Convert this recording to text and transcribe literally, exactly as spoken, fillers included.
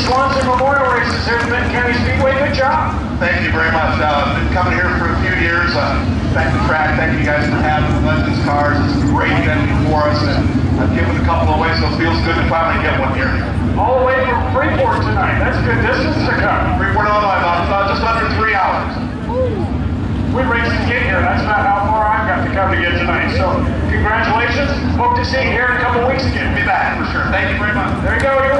Swanson Memorial Races here at the Benton County Speedway. Good job. Thank you very much. Uh, been coming here for a few years. Uh, thank the track. Thank you guys for having the Legends cars. It's a great venue for us, and I've given a couple away, so it feels good to finally get one here. All the way from Freeport tonight. That's a good distance to come. Freeport, Illinois, about uh, just under three hours. We raced to get here. That's about how far I've got to come to get tonight. So, congratulations. Hope to see you here in a couple weeks again. Be back for sure. Thank you very much. There you go. You're